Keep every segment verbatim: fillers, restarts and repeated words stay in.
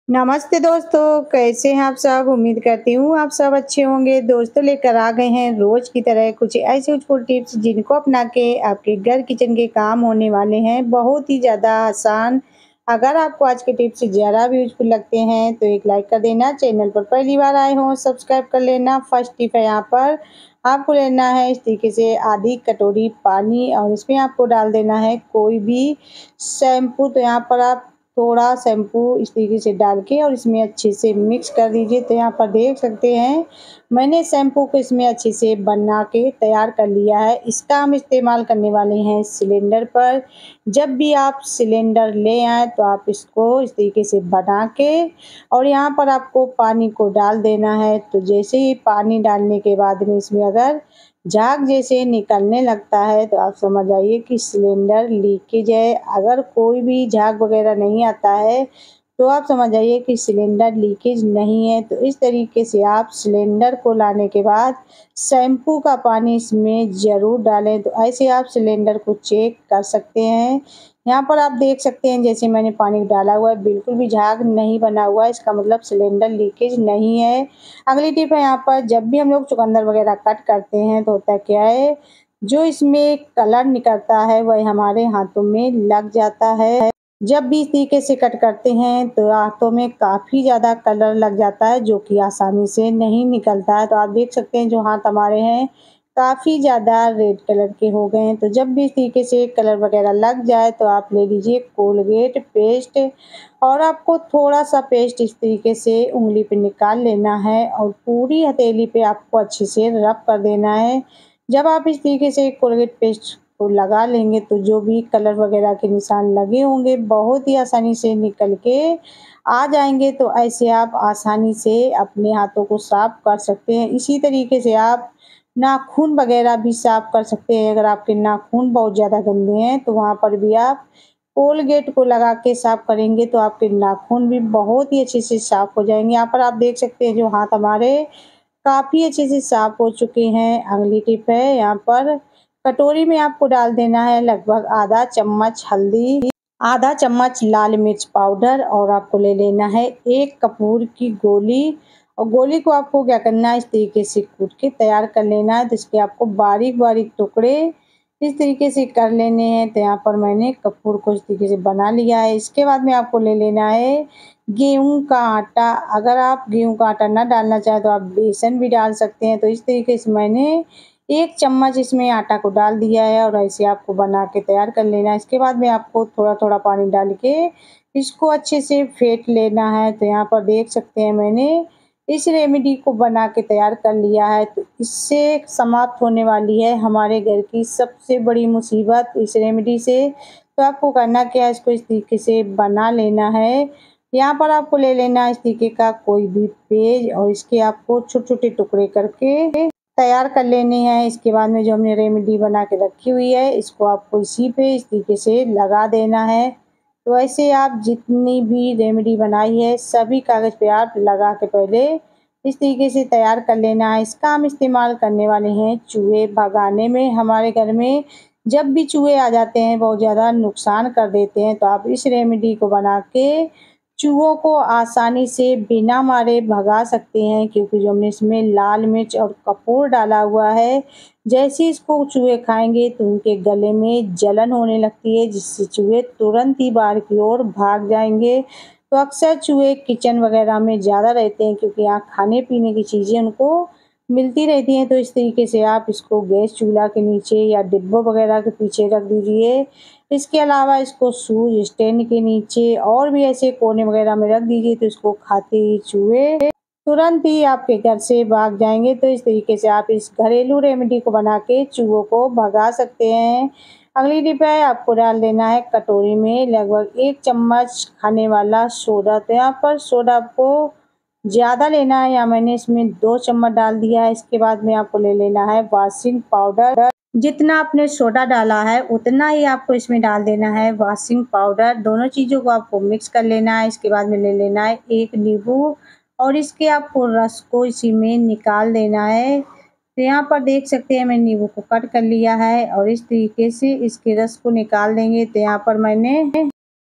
नमस्ते दोस्तों, कैसे हैं आप सब? उम्मीद करती हूँ आप सब अच्छे होंगे। दोस्तों लेकर आ गए हैं रोज़ की तरह कुछ ऐसे यूज़फुल टिप्स जिनको अपना के आपके घर किचन के काम होने वाले हैं बहुत ही ज़्यादा आसान। अगर आपको आज के टिप्स ज़रा भी यूज़फुल लगते हैं तो एक लाइक कर देना। चैनल पर पहली बार आए हों सब्सक्राइब कर लेना। फर्स्ट टिप है यहाँ पर आपको लेना है इस तरीके से आधी कटोरी पानी और इसमें आपको डाल देना है कोई भी शैम्पू। तो यहाँ पर आप थोड़ा शैम्पू इस तरीके से डाल के और इसमें अच्छे से मिक्स कर दीजिए। तो यहाँ पर देख सकते हैं मैंने शैम्पू को इसमें अच्छे से बना के तैयार कर लिया है। इसका हम इस्तेमाल करने वाले हैं सिलेंडर पर। जब भी आप सिलेंडर ले आएँ तो आप इसको इस तरीके से बना के और यहाँ पर आपको पानी को डाल देना है। तो जैसे ही पानी डालने के बाद में इसमें अगर झाग जैसे निकलने लगता है तो आप समझ जाइए कि सिलेंडर लीकेज है। अगर कोई भी झाग वगैरह नहीं आता है तो आप समझ जाइए कि सिलेंडर लीकेज नहीं है। तो इस तरीके से आप सिलेंडर को लाने के बाद शैम्पू का पानी इसमें ज़रूर डालें। तो ऐसे आप सिलेंडर को चेक कर सकते हैं। यहाँ पर आप देख सकते हैं जैसे मैंने पानी डाला हुआ है बिल्कुल भी झाग नहीं बना हुआ है, इसका मतलब सिलेंडर लीकेज नहीं है। अगली टिप है यहाँ पर जब भी हम लोग चुकंदर वगैरह कट करते हैं तो होता क्या है, जो इसमें कलर निकलता है वह हमारे हाथों में लग जाता है। जब भी इस तरीके से कट करते हैं तो हाथों में काफ़ी ज़्यादा कलर लग जाता है जो कि आसानी से नहीं निकलता है। तो आप देख सकते हैं जो हाथ हमारे हैं काफ़ी ज़्यादा रेड कलर के हो गए हैं। तो जब भी इस तरीके से कलर वगैरह लग जाए तो आप ले लीजिए कोलगेट पेस्ट और आपको थोड़ा-सा पेस्ट इस तरीके से उँगली पे निकाल लेना है और पूरी हथेली पे आपको अच्छे से रब कर देना है। जब आप इस तरीके से कोलगेट पेस्ट को लगा लेंगे तो जो भी कलर वगैरह के निशान लगे होंगे बहुत ही आसानी से निकल के आ जाएँगे। तो ऐसे आप आसानी से अपने हाथों को साफ कर सकते हैं। इसी तरीके से आप नाखून वगैरह भी साफ कर सकते हैं। अगर आपके नाखून बहुत ज़्यादा गंदे हैं तो वहाँ पर भी आप कोलगेट को लगा के साफ करेंगे तो आपके नाखून भी बहुत ही अच्छे से साफ हो जाएँगे। यहाँ पर आप देख सकते हैं जो हाथ हमारे काफ़ी अच्छे से साफ हो चुके हैं। अगली टिप है यहाँ पर कटोरी में आपको डाल देना है लगभग आधा चम्मच हल्दी, आधा चम्मच लाल मिर्च पाउडर और आपको ले लेना है एक कपूर की गोली। और गोली को आपको क्या करना है इस तरीके से कूट के तैयार कर लेना है। तो इसके आपको बारीक-बारीक टुकड़े इस तरीके से कर लेने हैं। तो यहाँ पर मैंने कपूर को इस तरीके से बना लिया है। इसके बाद में आपको ले लेना है गेहूँ का आटा। अगर आप गेहूँ का आटा ना डालना चाहें तो आप बेसन भी डाल सकते हैं। तो इस तरीके से मैंने एक चम्मच इसमें आटा को डाल दिया है और ऐसे आपको बना के तैयार कर लेना है। इसके बाद में आपको थोड़ा-थोड़ा पानी डाल के इसको अच्छे से फेंट लेना है। तो यहाँ पर देख सकते हैं मैंने इस रेमेडी को बना के तैयार कर लिया है। तो इससे समाप्त होने वाली है हमारे घर की सबसे बड़ी मुसीबत इस रेमेडी से। तो आपको करना क्या है, इसको इस तरीके से बना लेना है। यहाँ पर आपको ले लेना है इस तरीके का कोई भी पेज और इसके आपको छोटे-छोटे टुकड़े करके तैयार कर लेने हैं। इसके बाद में जो हमने रेमेडी बना के रखी हुई है इसको आपको इसी पे इस तरीके से लगा देना है। तो ऐसे आप जितनी भी रेमेडी बनाई है सभी कागज़ पे आप लगा के पहले इस तरीके से तैयार कर लेना है। इसका हम इस्तेमाल करने वाले हैं चूहे भगाने में। हमारे घर में जब भी चूहे आ जाते हैं बहुत ज़्यादा नुकसान कर देते हैं तो आप इस रेमेडी को बना के चूहों को आसानी से बिना मारे भगा सकते हैं, क्योंकि जो हमने इसमें लाल मिर्च और कपूर डाला हुआ है जैसे ही इसको चूहे खाएंगे तो उनके गले में जलन होने लगती है जिससे चूहे तुरंत ही बाहर की ओर भाग जाएंगे। तो अक्सर चूहे किचन वगैरह में ज़्यादा रहते हैं क्योंकि यहाँ खाने पीने की चीज़ें उनको मिलती रहती हैं। तो इस तरीके से आप इसको गैस चूल्हा के नीचे या डिब्बों वगैरह के पीछे रख दीजिए। इसके अलावा इसको शूज़ स्टैंड के नीचे और भी ऐसे कोने वगैरह में रख दीजिए तो इसको खाते ही चूहे तुरंत ही आपके घर से भाग जाएंगे। तो इस तरीके से आप इस घरेलू रेमेडी को बना के चूहों को भगा सकते हैं। अगली टिप है आपको डाल देना है कटोरी में लगभग एक चम्मच खाने वाला सोडा। तो यहाँ पर सोडा आपको ज़्यादा लेना है या मैंने इसमें दो चम्मच डाल दिया है। इसके बाद में आपको ले लेना है वॉशिंग पाउडर। जितना आपने सोडा डाला है उतना ही आपको इसमें डाल देना है वॉशिंग पाउडर। दोनों चीज़ों को आपको मिक्स कर लेना है। इसके बाद में ले लेना है एक नींबू और इसके आपको रस को इसी में निकाल देना है। तो यहाँ पर देख सकते हैं मैंने नींबू को कट कर लिया है और इस तरीके से इसके रस को निकाल देंगे। तो यहाँ पर मैंने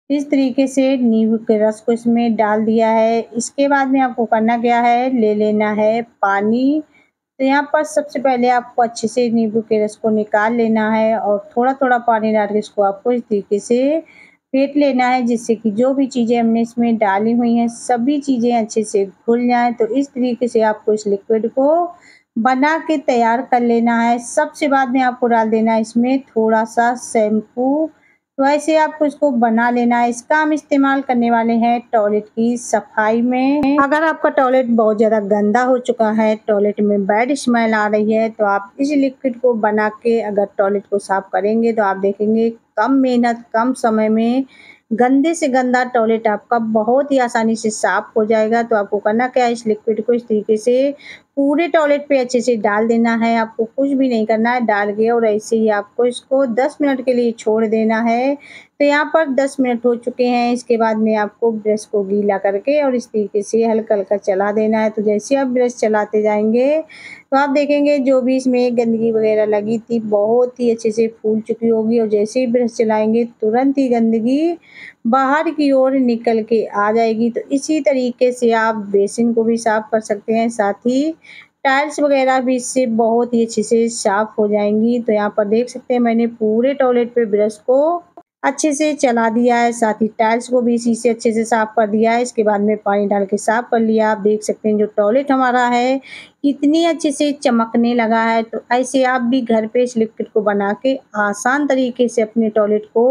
इस तरीके से नींबू के रस को इसमें डाल दिया है। इसके बाद में आपको करना क्या है, ले लेना है पानी। तो यहाँ पर सबसे पहले आपको अच्छे से नींबू के रस को निकाल लेना है और थोड़ा-थोड़ा पानी डाल के इसको आपको इस तरीके से फेंट लेना है, जिससे कि जो भी चीज़ें हमने इसमें डाली हुई हैं, सभी चीज़ें अच्छे से घुल जाएँ। तो इस तरीके से आपको इस लिक्विड को बना के तैयार कर लेना है। सबसे बाद में आपको डाल देना है इसमें थोड़ा-सा शैम्पू। तो ऐसे आपको इसको बना लेना है। इसका हम इस्तेमाल करने वाले हैं टॉयलेट की सफाई में। अगर आपका टॉयलेट बहुत ज़्यादा गंदा हो चुका है, टॉयलेट में बैड स्मेल आ रही है, तो आप इस लिक्विड को बना के अगर टॉयलेट को साफ करेंगे तो आप देखेंगे कम मेहनत, कम समय में गंदे से गंदा टॉयलेट आपका बहुत ही आसानी से साफ हो जाएगा। तो आपको करना क्या है, इस लिक्विड को इस तरीके से पूरे टॉयलेट पे अच्छे से डाल देना है। आपको कुछ भी नहीं करना है, डाल के और ऐसे ही आपको इसको दस मिनट के लिए छोड़ देना है। तो यहाँ पर दस मिनट हो चुके हैं। इसके बाद में आपको ब्रश को गीला करके और इस तरीके से हल्का-हल्का चला देना है। तो जैसे आप ब्रश चलाते जाएँगे तो आप देखेंगे जो भी इसमें गंदगी वगैरह लगी थी बहुत ही अच्छे से फूल चुकी होगी और जैसे ही ब्रश चलाएँगे तुरंत ही गंदगी बाहर की ओर निकल के आ जाएगी। तो इसी तरीके से आप बेसिन को भी साफ कर सकते हैं, साथ ही टाइल्स वगैरह भी इससे बहुत ही अच्छे से साफ हो जाएँगी। तो यहाँ पर देख सकते हैं मैंने पूरे टॉयलेट पे ब्रश को अच्छे से चला दिया है, साथ ही टाइल्स को भी इसी से अच्छे से साफ कर दिया है। इसके बाद में पानी डाल के साफ कर लिया। आप देख सकते हैं जो टॉयलेट हमारा है कितनी अच्छे से चमकने लगा है। तो ऐसे आप भी घर पे इस लिक्विड को बना के आसान तरीके से अपने टॉयलेट को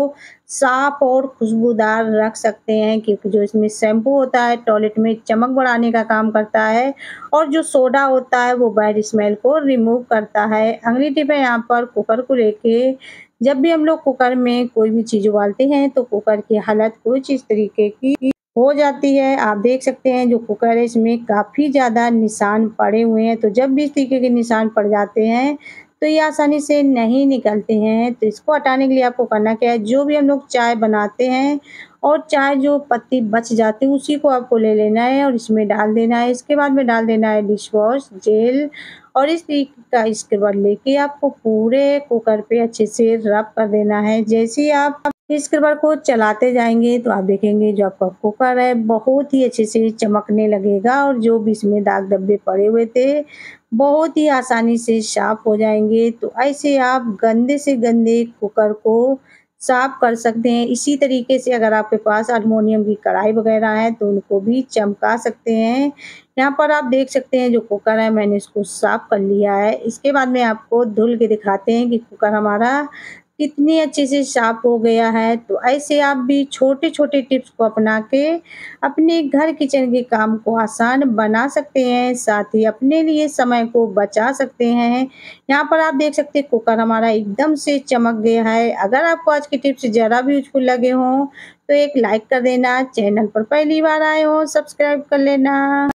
साफ और खुशबूदार रख सकते हैं, क्योंकि जो इसमें शैम्पू होता है टॉयलेट में चमक बढ़ाने का काम करता है और जो सोडा होता है वो बैड स्मेल को रिमूव करता है। अगली टिप है यहाँ पर कुकर को लेके। जब भी हम लोग कुकर में कोई भी चीज़ उबालते हैं तो कुकर की हालत कुछ इस तरीके की हो जाती है। आप देख सकते हैं जो कुकर है इसमें काफ़ी ज़्यादा निशान पड़े हुए हैं। तो जब भी इस तरीके के निशान पड़ जाते हैं तो ये आसानी से नहीं निकलते हैं। तो इसको हटाने के लिए आपको करना क्या है, जो भी हम लोग चाय बनाते हैं और चाय जो पत्ती बच जाती है उसी को आपको ले लेना है और इसमें डाल देना है। इसके बाद में डाल देना है डिश वॉश जेल और इस तरीके का स्क्रबर लेके आपको पूरे कुकर पे अच्छे से रब कर देना है। जैसे ही आप स्क्रबर को चलाते जाएँगे तो आप देखेंगे जो आपका कुकर है बहुत ही अच्छे से चमकने लगेगा और जो भी इसमें दाग धब्बे पड़े हुए थे बहुत ही आसानी से साफ हो जाएँगे। तो ऐसे आप गंदे से गंदे कुकर को साफ कर सकते हैं। इसी तरीके से अगर आपके पास एल्युमिनियम की कढ़ाई वगैरह है तो उनको भी चमका सकते हैं। यहाँ पर आप देख सकते हैं जो कुकर है मैंने इसको साफ कर लिया है। इसके बाद में आपको धुल के दिखाते हैं कि कुकर हमारा कितने अच्छे से साफ हो गया है। तो ऐसे आप भी छोटे-छोटे टिप्स को अपना के अपने घर किचन के काम को आसान बना सकते हैं, साथ ही अपने लिए समय को बचा सकते हैं। यहाँ पर आप देख सकते हैं कुकर हमारा एकदम से चमक गया है। अगर आपको आज की टिप्स ज़रा भी यूज़फुल लगे हों तो एक लाइक कर देना, चैनल पर पहली बार आए हों सब्सक्राइब कर लेना।